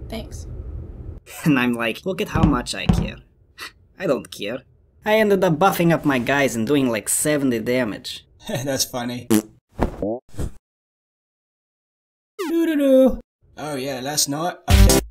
Thanks. And I'm like, look at how much I care. I don't care. I ended up buffing up my guys and doing like 70 damage. That's funny. Doo-doo-doo. Oh yeah, last night I